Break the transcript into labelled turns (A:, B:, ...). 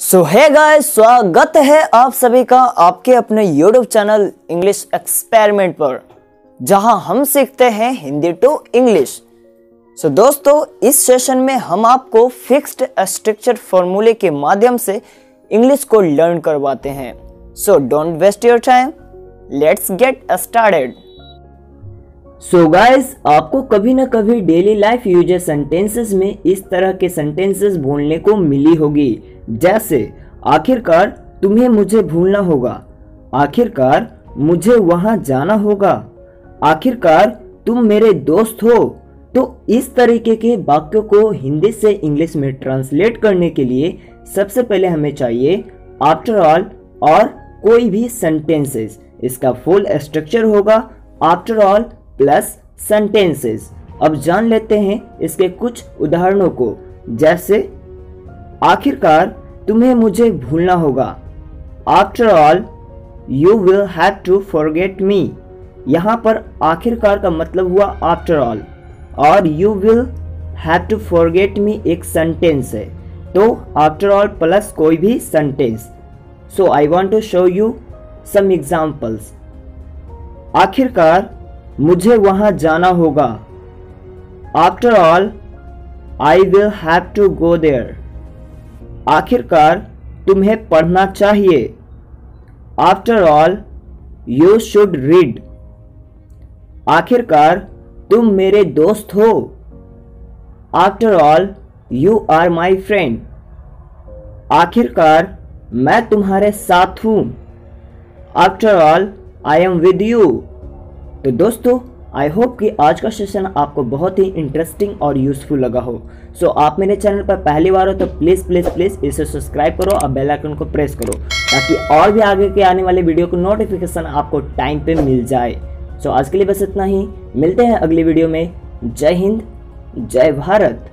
A: सो है गाइस, स्वागत है आप सभी का आपके अपने YouTube चैनल इंग्लिश एक्सपेरिमेंट पर, जहां हम सीखते हैं हिंदी टू इंग्लिश। सो दोस्तों, इस सेशन में हम आपको फिक्स्ड स्ट्रक्चर फॉर्मूले के माध्यम से इंग्लिश को लर्न करवाते हैं। So don't waste your time, let's get started. So guys, आपको कभी ना कभी डेली लाइफ यूजेस सेंटेंसेस में इस तरह के सेंटेंसेस बोलने को मिली होगी, जैसे आखिरकार तुम्हें मुझे भूलना होगा, आखिरकार मुझे वहां जाना होगा, आखिरकार तुम मेरे दोस्त हो। तो इस तरीके के वाक्यों को हिंदी से इंग्लिश में ट्रांसलेट करने के लिए सबसे पहले हमें चाहिए आफ्टर ऑल और कोई भी सेंटेंसेस। इसका फुल स्ट्रक्चर होगा आफ्टर ऑल प्लस सेंटेंसेस। अब जान लेते हैं इसके कुछ उदाहरणों को, जैसे आखिरकार तुम्हें मुझे भूलना होगा, after all you will have to forget me. यहाँ पर आखिरकार का मतलब हुआ आफ्टर ऑल और you will have to forget me एक सेंटेंस है, तो आफ्टर ऑल प्लस कोई भी sentence. So I want to show you some examples. आखिरकार मुझे वहां जाना होगा, after all I will have to go there. आखिरकार तुम्हें पढ़ना चाहिए, after all you should read. आखिरकार तुम मेरे दोस्त हो, after all you are my friend. आखिरकार मैं तुम्हारे साथ हूं, after all I am with you. तो दोस्तों, आई होप कि आज का सेशन आपको बहुत ही इंटरेस्टिंग और यूजफुल लगा हो। सो आप मेरे चैनल पर पहली बार हो तो प्लीज़ प्लीज़ प्लीज़ इसे सब्सक्राइब करो और बेल आइकन को प्रेस करो, ताकि और भी आगे के आने वाले वीडियो को नोटिफिकेशन आपको टाइम पे मिल जाए। सो आज के लिए बस इतना ही, मिलते हैं अगली वीडियो में। जय हिंद, जय भारत।